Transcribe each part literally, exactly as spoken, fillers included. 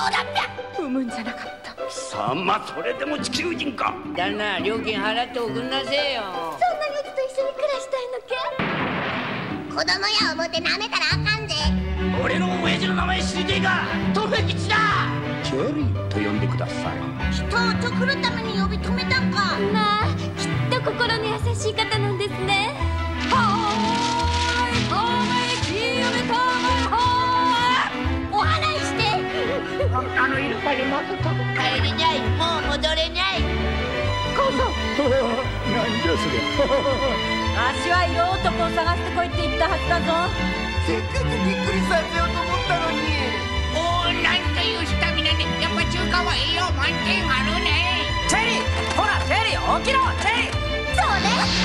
だっぴゃ。 産むんじゃなかった。 貴様、それでも地球人か。 旦那、料金払っておくんなせえよ。 そんなにうちと一緒に暮らしたいのけ。子供や思ってなめたらあかんで。 俺の親父の名前知りてえか。トメ吉だ。チェリーと呼んでください。 人をとくるために呼び止めたんか。 まあ、きっと心の優しい方なんですね。はーい、トメキ嫁トメホー。 お話して。 あのイルカに負けた。帰れにゃい、もう戻れにゃい。 母さん。 なんじゃそりゃ。 わしは色男を探してこいって言ったはずだぞ。 せっかくびっくりさせようと思ったのに。 おお、なんというスタミナね。やっぱ中華は栄養満点あるね。 チェリー、ほらチェリー、起きろチェリー。 それ。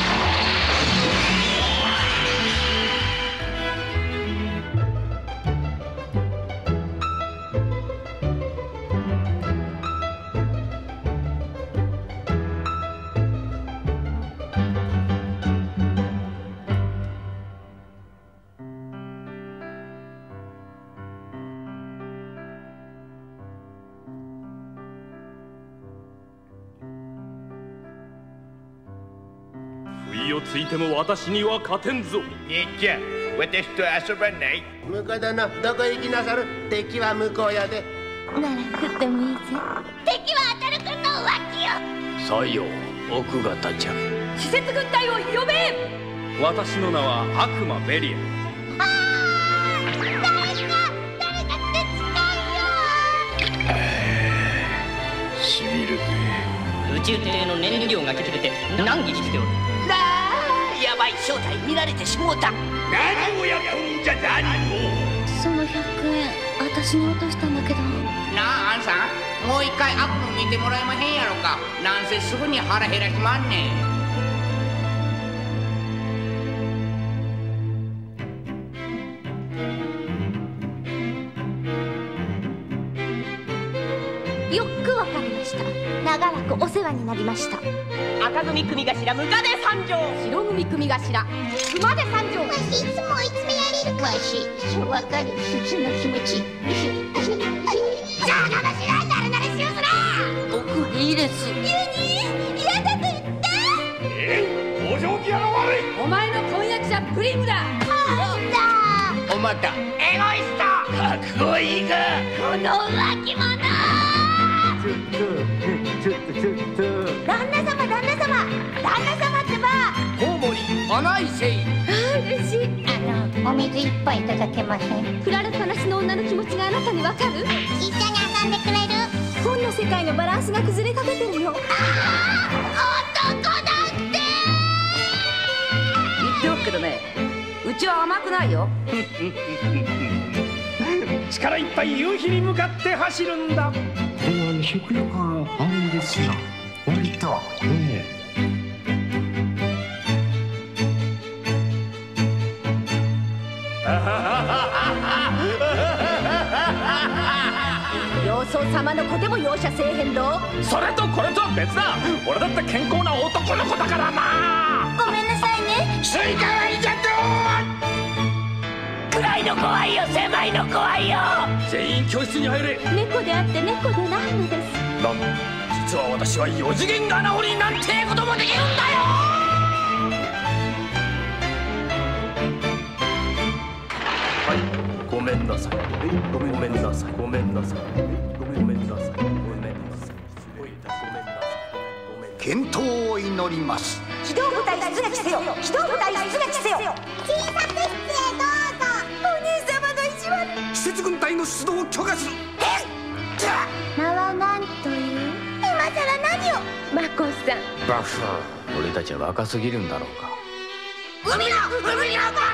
不意をついても私には勝てんぞ。 兄ちゃん、私と遊ばない？ 向こう殿、どこ行きなさる？敵は向こうやで。 なら食ってもいいぜ。 敵は当たるくんの浮気よ。 さよう、奥方ちゃん。 施設軍隊を呼べ。 私の名は悪魔ベリア。 ああ、誰か誰か手伝いよ。 しびるぜ。 宇宙艇の燃料が切れて難儀しておる。 なあ、やばい正体見られてしもうた。 何をやっとんじゃ何を。 そのひゃくえん、私に落としたんだけど。 なあ、アンさん、もう一回悪夢見てもらえまへんやろか。なんせすぐに腹減らしまんねん。 よくわかりました。長らくお世話になりました。 赤組組頭、ムカデ参上。 白組組頭、熊手参上。 わしいつも追い詰められるか。わし、そうわかる。その気持ち。じゃあがましらんなるなるしようすな。 僕いいです。 ユニ、嫌だと言った。 え、往生際の悪い。 お前の婚約者プリムだ。 あんた。 おまた、エゴイスト。 覚悟いいか。 この浮気者。 ちょっと、ちょっと、ちょっと。 旦那様、旦那様、旦那様ってば。 コウモリ、穴井せい。 嬉しい。 あの、お水一杯いただけません？ 振られっぱなしの女の気持ちがあなたにわかる？ 一緒に遊んでくれる？ 本の世界のバランスが崩れかけてるの。 ああ、男だって。 言っておくけどね、うちは甘くないよ。 力いっぱい夕日に向かって走るんだ。 これは食欲があるんですよ。割とねえ。 様相様の子でも容赦せえへんど。 それとこれとは別だ。俺だって健康な男の子だからな。 ごめんなさいね。 スイカ割りじゃと。暗いの怖いよ、狭いの怖いよ。全員教室に入れ。 猫であって猫でないのです。 なんだ、実は私は四次元穴掘りなんてこともできるんだよ。はい、ごめんなさい。ごめんなさい。ごめんなさい。ごめんなさい。ごめんなさい。ごめんなさい。 健闘を祈ります。 機動部隊出撃せよ。機動部隊出撃せよ。 小さく室へどうぞ。 お兄様の意地悪。 施設軍隊の出動を許可する。 名は何という？今さら何を？ マコさん。 バファー、俺たちは若すぎるんだろうか。 海の海のバカ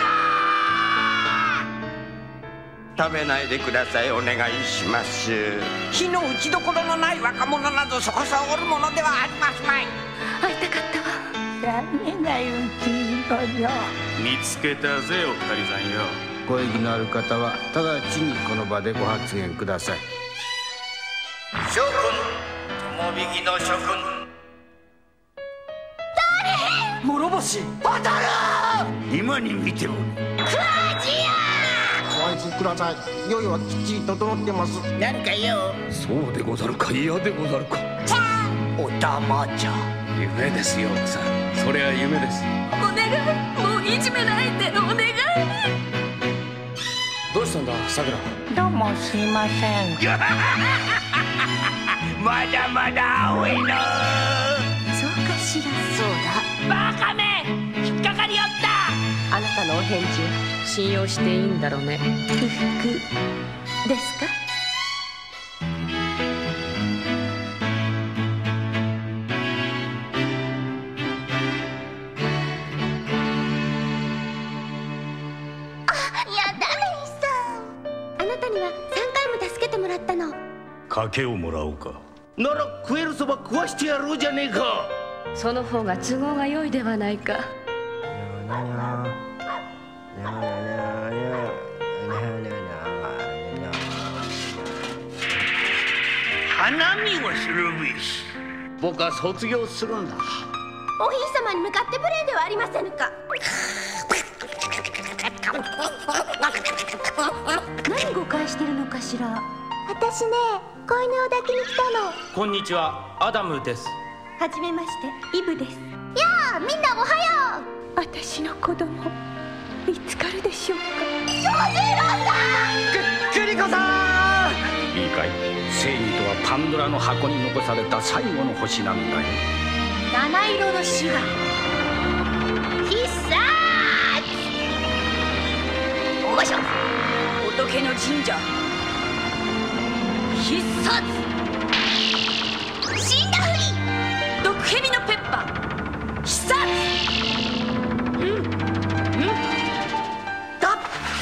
食べないでください。お願いします。 火の打ちどころのない若者などそこそおるものではありますまい。 会いたかったわ。 残念ないうちにこそ。 見つけたぜ、お二人さんよ。 ご意義のある方は直ちにこの場でご発言ください。 諸君、友引の諸君。 諸星。 今に見てもクワジア。 怖いぞ。 ください。用意はきっちり整ってます。 なんかよ。 そうでござるか、嫌でござるか。 おたまちゃん。 夢ですよ奥さん、それは夢です。 お願い、もういじめないでお願い。 どうしたんださくら。 どうもすいません。 まだまだ青いの。 そうかしら。 そうだ。 バカめ、引っかかりよった。あなたのお返事は信用していいんだろうね。不服ですか？ 賭けをもらおうか。 なら食えるそば食わしてやろうじゃねえか。 その方が都合が良いではないか。 花見をするべし。僕は卒業するんだ。 おひい様に向かって無礼ではありませぬか。 何誤解してるのかしら。 私ね、子犬を抱きに来たの。 こんにちは、アダムです。 はじめまして、イブです。 やあ、みんなおはよう。私の子供見つかるでしょうか。 長次郎さん。く、クリコさん。 いいかい、正義とはパンドラの箱に残された最後の星なんだよ。 七色の死が必殺。おましょ。 仏の神社必殺。 死んだふり。 毒蛇のペッパー必殺。うんうん脱皮。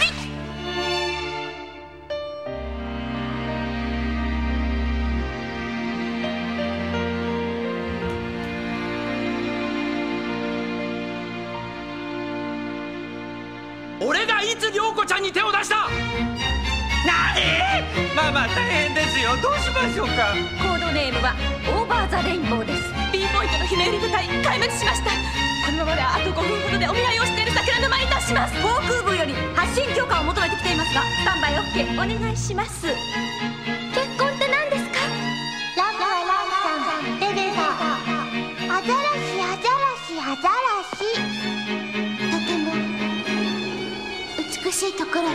俺がいつ涼子ちゃんに手を出した。 なに？まあまあ大変ですよ。どうしましょうか。 コードネームはオーバーザレインボーです。 B ポイントの姫売り部隊壊滅しました。このままであとごふんほどでお見合いをしている桜沼に達します。航空部より発進許可を求めてきていますが、スタンバイ OK お願いします。 結婚って何ですか？ラブはランさん、ベベさん、アザラシアザラシアザラシ。とても美しいところよ。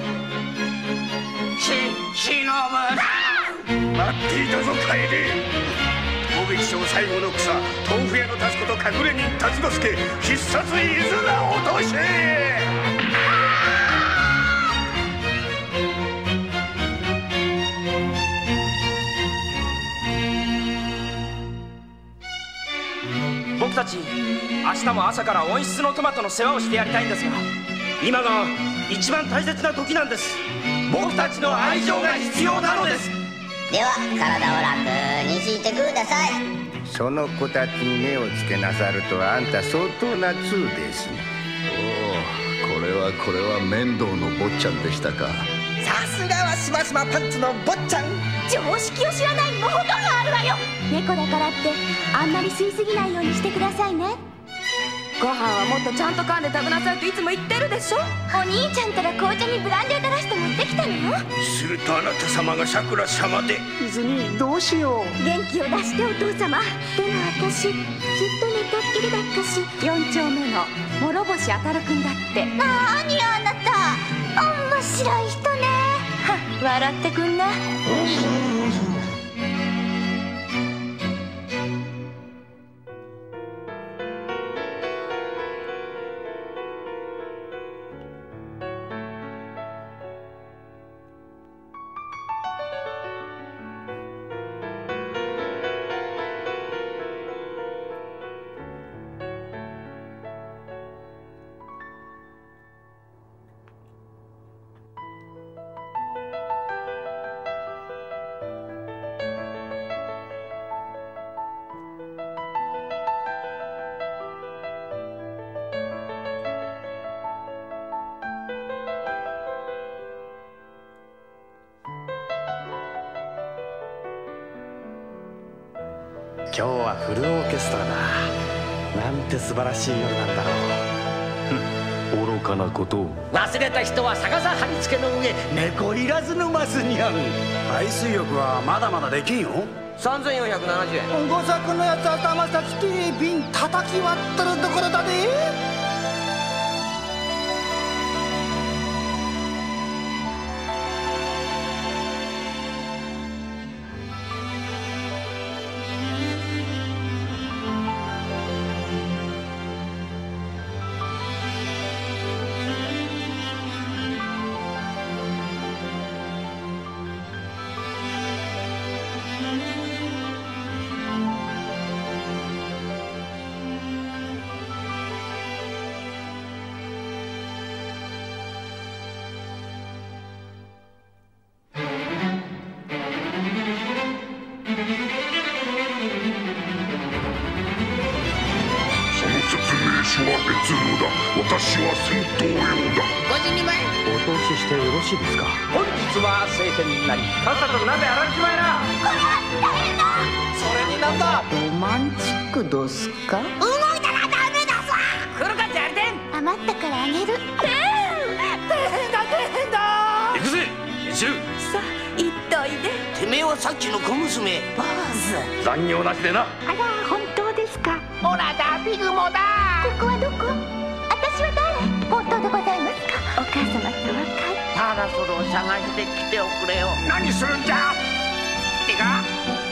し、しのぶ。 待っていたぞ楓。大関賞最後の草、豆腐屋の立つこと隠れ人辰之助、必殺伊豆名落とし。 僕たち明日も朝から温室のトマトの世話をしてやりたいんですが、今が一番大切な時なんです。僕たちの愛情が必要なのです。 では体を楽にしてください。 その子たちに目をつけなさるとはあんた相当な通ですね。 おお、これはこれは面倒の坊ちゃんでしたか。 さすがはしましまパンツの坊ちゃん。 常識を知らないモホがあるわよ。猫だからってあんまり吸いすぎないようにしてくださいね。 ご飯はもっとちゃんと噛んで食べなさいといつも言ってるでしょ。 お兄ちゃんたら紅茶にブランデー垂らして持ってきたのよ。 するとあなた様がさくら様で。 泉、どうしよう。 元気を出してお父様。でも私ずっと寝たっきりだったし。 よん丁目の諸星あたるくんだって。 なーにあなた、面白い人ね。 はっ、笑ってくんな。 今日はフルオーケストラだ。なんて素晴らしい夜なんだろう。 愚かなことを。 忘れた人は逆さ貼り付けの上猫いらずのますにゃん。 海水浴はまだまだできんよ。 さんぜんよんひゃくななじゅうえん。 五作のやつ頭下きて瓶叩き割ってるところだで。 私は別のだ。私は戦闘用だ。 ごじにまいお通ししてよろしいですか。 本日は晴天になりさっさと鍋洗っちまいな。 これは大変だ。 それになんだ。 ロマンチックどすか。 動いたらダメだぞ。 来るかじゃりてん。 余ったからあげる。 大変だ大変だ。 行くぜ一流。 さあ行っといで。 てめえはさっきの小娘。 坊主。 残業なしでな。 あら本当ですか。 ほらだピグモだ。 ここはどこ。私は誰。本当でございますか。お母様と若い。 ただそれを探してきておくれよ。 何するんじゃ。 てか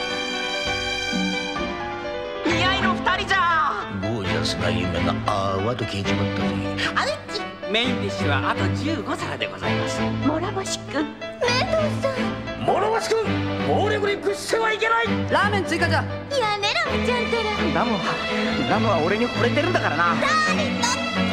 似合いの二人じゃ。 ゴージャスな夢があーわと消えちまったぜ。 あうち。 メインディッシュはあとじゅうごさらでございます。 諸星くん。 面倒さん。 諸星君暴力に屈してはいけない。 ラーメン追加じゃ。 やめろちゃんたら。 ラムはラムは俺に惚れてるんだからな。 誰だって。